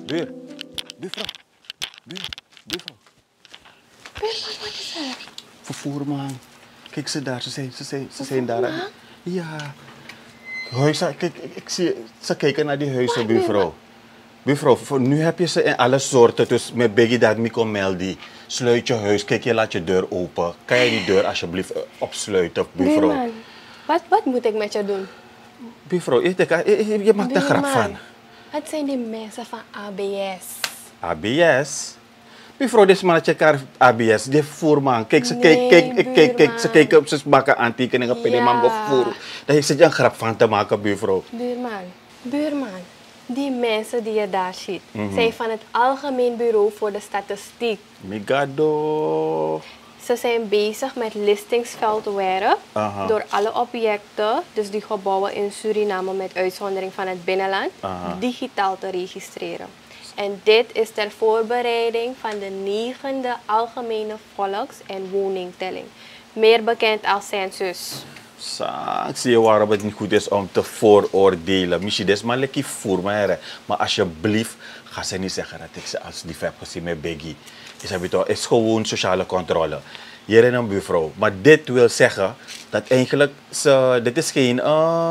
Buur, buurvrouw, buurvrouw. Buurman, wat is er? Vervoer, man. Kijk ze daar, ze zijn daar. Man? Ja. Huizen, kijk, ik zie, ze kijken naar die huizen, Wat, buurvrouw. Buurvrouw, nu heb je ze in alle soorten, dus met Biggie dat me kon melden. Sluit je huis, kijk, je laat je deur open. Kan je die deur alsjeblieft opsluiten, buurvrouw? Buurman, wat moet ik met je doen? Buurvrouw, je maakt er grap van. Het zijn die mensen van ABS. ABS? Buurvrouw, dit is mannetje elkaar ABS, die voerman. Kijk, ze Nee, kijk, ze kijken op zijn bakken aantekeningen op de Ja. man voer. Daar zit je een grap van te maken, buurvrouw. Buurman, die mensen die je daar ziet, zijn van het Algemeen Bureau voor de Statistiek. Migado. Ze zijn bezig met listingsveldware Aha. door alle objecten, dus die gebouwen in Suriname met uitzondering van het binnenland, Aha. digitaal te registreren. En dit is ter voorbereiding van de 9e Algemene Volks- en Woningtelling, meer bekend als census. Ik zie je waarom het niet goed is om te vooroordelen. Misschien is maar lekker voor mij. Maar alsjeblieft, ga ze niet zeggen dat ik ze als lief heb gezien met Biggie. Het is gewoon sociale controle. Hier in een buurvrouw. Maar dit wil zeggen dat eigenlijk dit is geen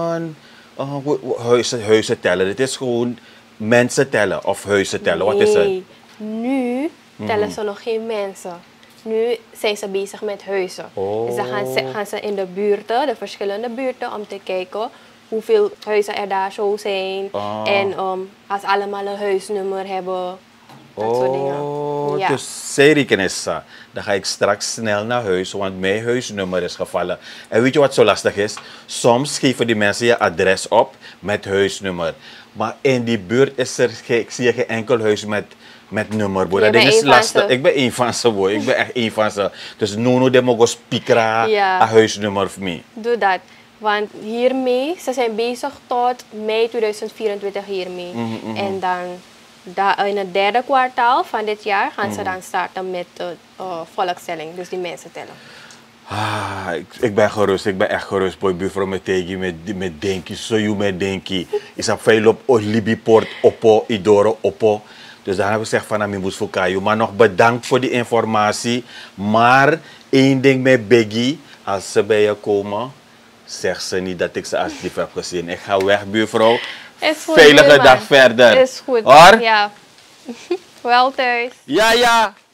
huizen tellen. Dit is gewoon mensen tellen of huizen tellen. Wat is het? Nee, nu tellen ze nog geen mensen. Nu zijn ze bezig met huizen. Oh. Dus dan gaan ze in de buurten, de verschillende buurten, om te kijken hoeveel huizen er daar zo zijn. En als ze allemaal een huisnummer hebben, dat soort dingen. Ja. Dus zij rekenen ze. Dan ga ik straks snel naar huis, want mijn huisnummer is gevallen. En weet je wat zo lastig is? Soms geven die mensen je adres op met huisnummer. Maar in die buurt zie je geen enkel huis met nummer. Boy. Dat ding is lastig. Ik ben één van ze, boy. Ik ben echt één van ze. Dus Nuno de mogen spikra een huisnummer voor mij. Doe dat. Want hiermee, ze zijn bezig tot mei 2024 hiermee. En dan in het derde kwartaal van dit jaar gaan ze dan starten met de volkstelling. Dus die mensen tellen. Ik ben gerust, ik ben echt gerust, boy. Buurvrouw met Tegi, met Denki, Soju met Denki. Is op veel op Libiport, Oppo, Idoro, Oppo. Dus daar hebben we gezegd van Ami voor Kayu. Maar nog bedankt voor die informatie. Maar één ding met Biggie, als ze bij je komen, zeg ze niet dat ik ze als lief heb gezien. Ik ga weg, buurvrouw. Is goed, Veilige buurman. dag verder. Is goed. Hoor? Ja. Wel thuis. Ja, ja.